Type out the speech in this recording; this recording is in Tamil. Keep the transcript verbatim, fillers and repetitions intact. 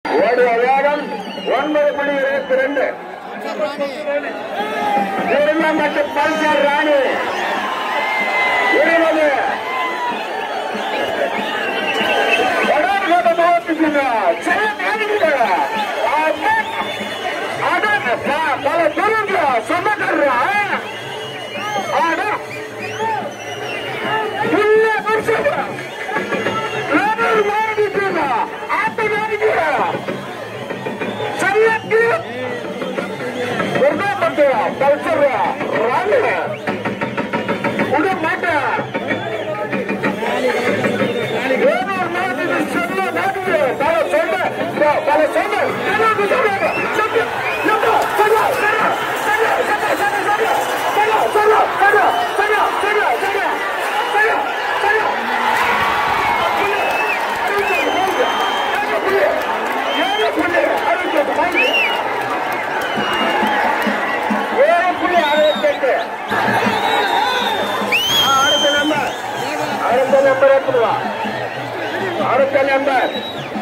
ஓடிய வேகம் ஒன்பது புள்ளி இருபத்தி ரெண்டு. மற்றும் பல்சர் ராணி இருபது. வடார்கோட்டை மாவட்டத்தில் பல துருங்க சொந்தக்காரா பல்சர் ராணி உட மாட்டா பல சொன்ன அடுத்த நம்பர் அடுத்த நம்பர்